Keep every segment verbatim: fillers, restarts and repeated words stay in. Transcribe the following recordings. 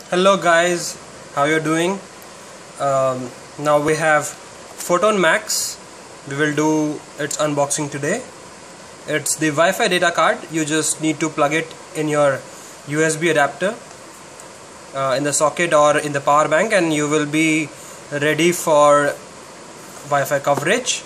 Hello guys, how you doing? Um, now we have Photon Max. We will do its unboxing today. It's the Wi-Fi data card. You just need to plug it in your U S B adapter uh, in the socket or in the power bank, and you will be ready for Wi-Fi coverage.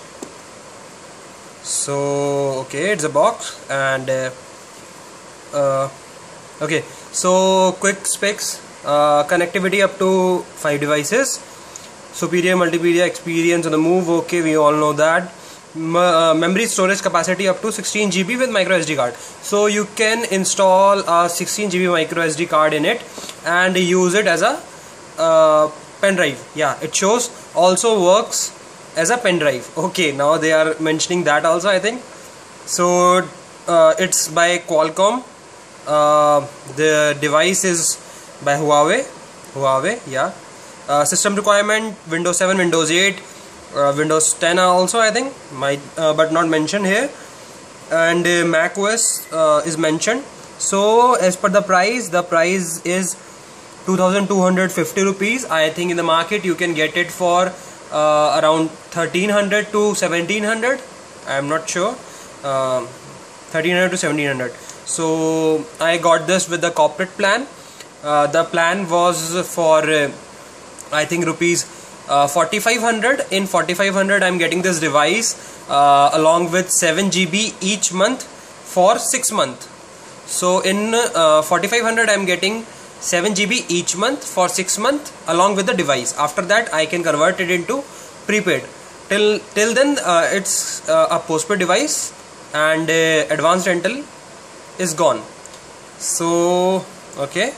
So okay, it's a box, and uh, uh, okay, so quick specs. Uh, connectivity up to five devices, superior multimedia experience on the move. Okay, we all know that. M uh, memory storage capacity up to sixteen G B with micro S D card, so you can install a sixteen G B micro S D card in it and use it as a uh, pen drive. Yeah, it shows also works as a pen drive. Okay, now they are mentioning that also, I think. So uh, it's by Qualcomm. Uh, the device is by Huawei. Huawei, yeah. Uh, system requirement: Windows seven, Windows eight, uh, Windows ten also, I think, might, uh, but not mentioned here. And uh, Mac O S uh, is mentioned. So as per the price, the price is two thousand two hundred fifty rupees. I think in the market you can get it for uh, around thirteen hundred to seventeen hundred. I am not sure. Uh, thirteen hundred to seventeen hundred. So I got this with the corporate plan. Uh, the plan was for uh, I think rupees uh, forty-five hundred. In forty-five hundred I'm getting this device uh, along with seven G B each month for six months. So in uh, forty-five hundred I'm getting seven G B each month for six months along with the device. After that I can convert it into prepaid. Till till then uh, it's uh, a postpaid device, and uh, advanced rental is gone. So okay.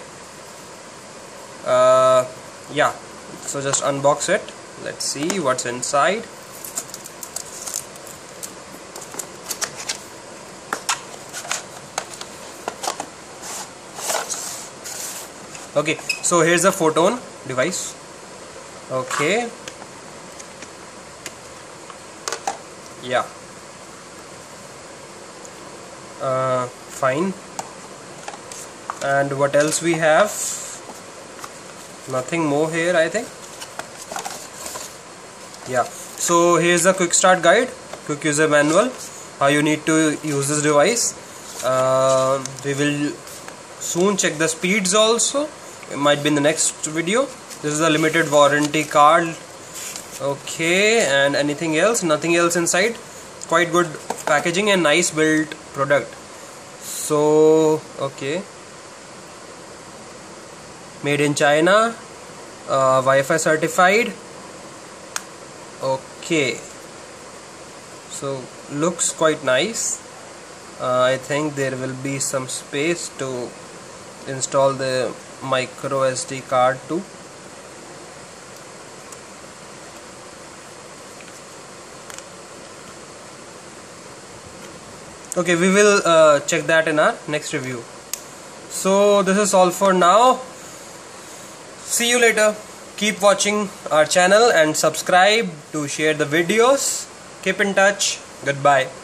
Uh, yeah, so just unbox it. Let's see what's inside. Okay, so here's the Photon device. Okay, yeah, uh, fine. And what else we have? Nothing more here, I think. Yeah, so here's the quick start guide, quick user manual, how you need to use this device. Uh, we will soon check the speeds also. It might be in the next video. This is a limited warranty card. Okay, and anything else? Nothing else inside. Quite good packaging and nice built product. So okay, made in China, uh, Wi-Fi certified. Okay, so looks quite nice. uh, I think there will be some space to install the micro S D card too. Okay, we will uh, check that in our next review. So this is all for now. See you later. Keep watching our channel and subscribe to share the videos. Keep in touch. Goodbye.